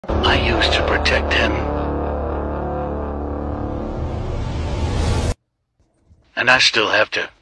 I used to protect him. And I still have to.